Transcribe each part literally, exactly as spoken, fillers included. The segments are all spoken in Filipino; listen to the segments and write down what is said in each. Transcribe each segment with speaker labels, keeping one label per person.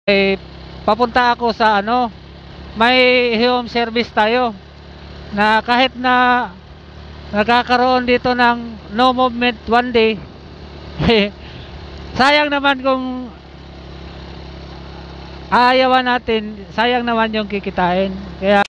Speaker 1: Eh, papunta ako sa ano, may home service tayo na kahit na nagkakaroon dito ng no movement one day, sayang naman kung aayawan natin, sayang naman yung kikitain. Kaya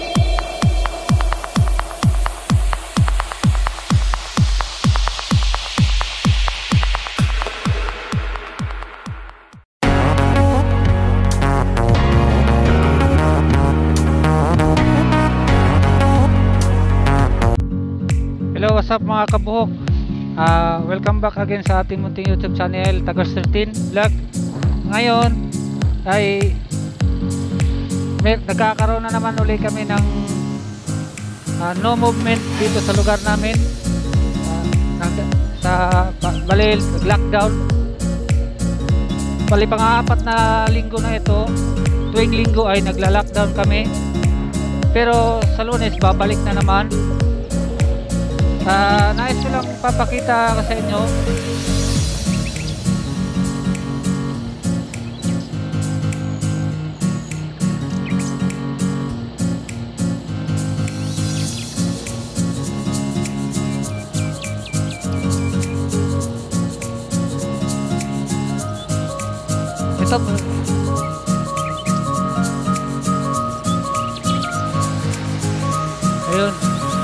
Speaker 1: hello, what's up mga kabuhok? Uh, welcome back again sa ating munting YouTube channel, Tagars thirteen Vlog. Ngayon ay may, nagkakaroon na naman uli kami ng uh, no movement dito sa lugar namin. uh, sa bali lockdown, bali pang-apat na linggo na ito. Tuwing linggo ay nagla-lockdown kami, pero sa Lunes babalik na naman. Uh, nais ko lang papakita sa inyo ito. Ayun,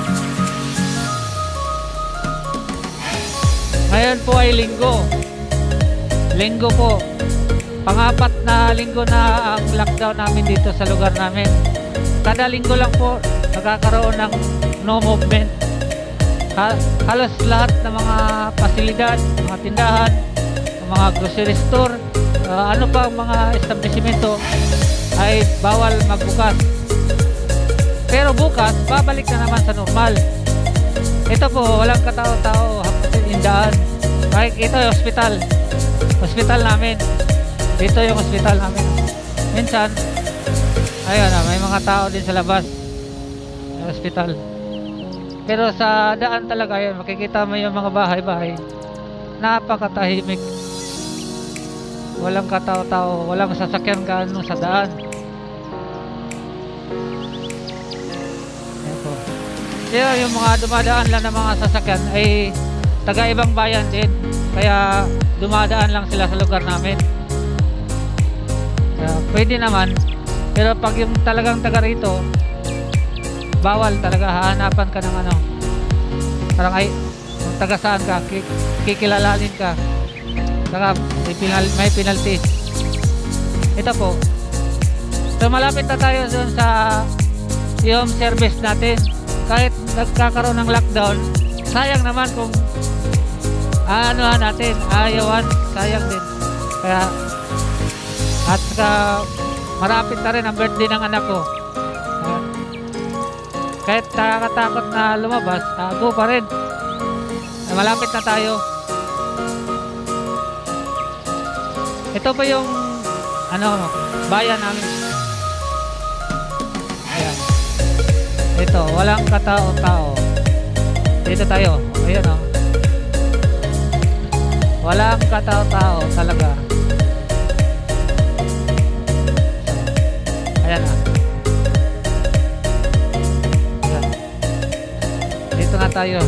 Speaker 1: ngayon po ay linggo linggo po, pang-apat na linggo na ang lockdown namin dito sa lugar namin. Kada linggo lang po nagkakaroon ng no movement. Ha halos lahat ng mga pasilidad, mga tindahan, mga grocery store, uh, ano pa mga establishmento ay bawal magbukas. Pero bukas babalik na naman sa normal. Ito po, walang katao-tao, indaan. Like, ito yung hospital. Hospital namin. Dito yung hospital namin. Minsan, ayun na, may mga tao din sa labas. Yung hospital. Pero sa daan talaga yun, makikita mo yung mga bahay-bahay. Napakatahimik. Walang katao-tao, walang sasakyan gaano sa daan. Ito. Kaya yung mga dumadaan lang ng mga sasakyan ay taga ibang bayan din, kaya dumadaan lang sila sa lugar namin. Kaya pwede naman, pero pag yung talagang taga rito, bawal talaga. Hahanapan ka ng ano, parang ay kung taga saan ka, kikilalanin ka, saka may, pinal, may penalty. Ito po, so malapit na tayo dun sa home service natin. Kahit nagkakaroon ng lockdown, sayang naman kung anuhan natin, ayawan, sayang din. Kaya at saka marapit na rin ang birthday ng anak ko. Uh, kahit nakakatakot na lumabas, uh, go pa rin. Uh, malapit na tayo. Ito pa yung ano, bayan namin. Ayan. Ito, walang katao-tao. Dito tayo. Ayun o. Oh. Walang katao-tao talaga. Ayan na. Ayan. Dito na tayo.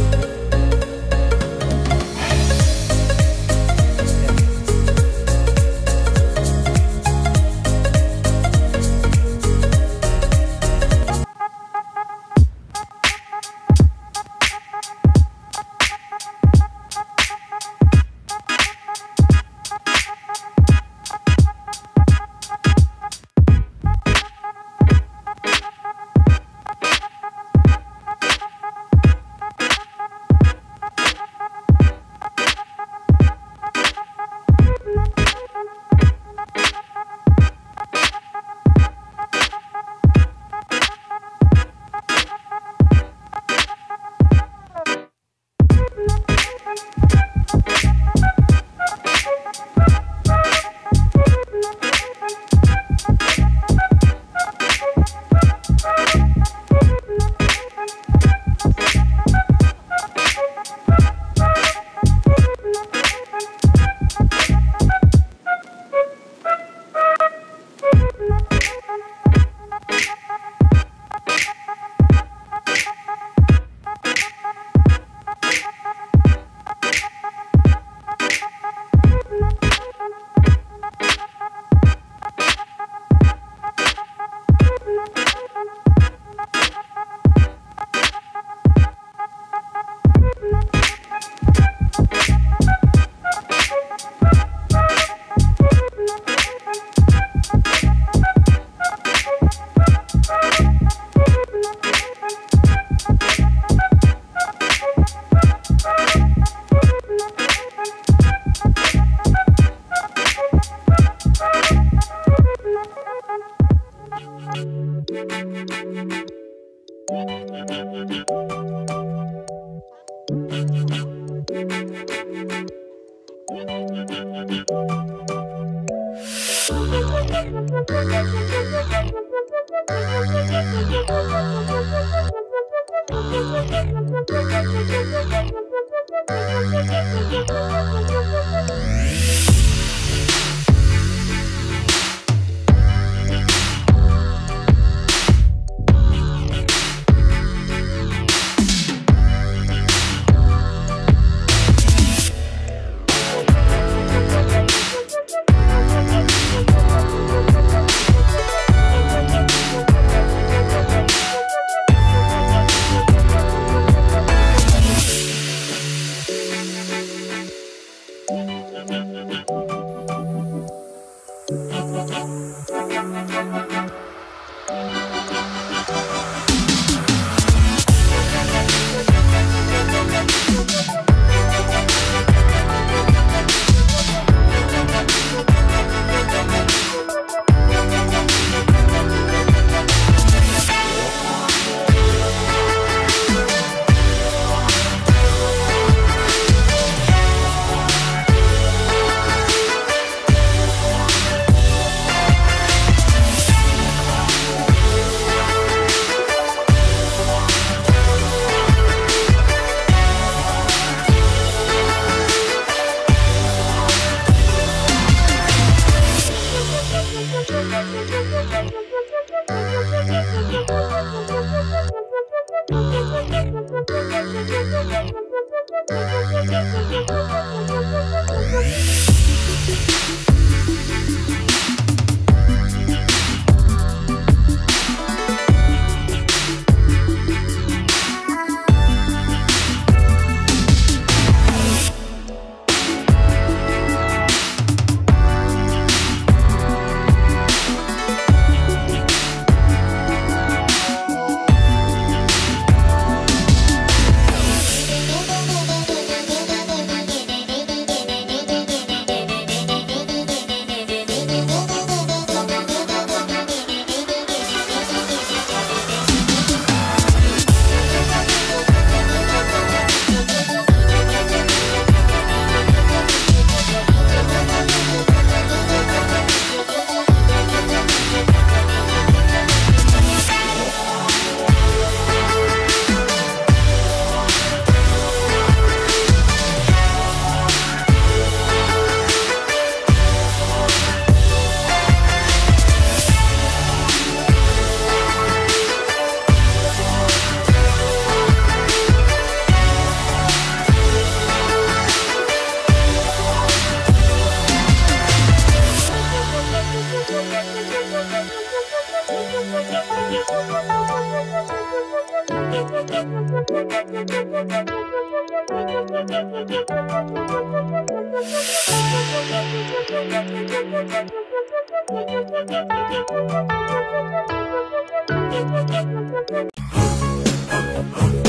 Speaker 2: Thank you.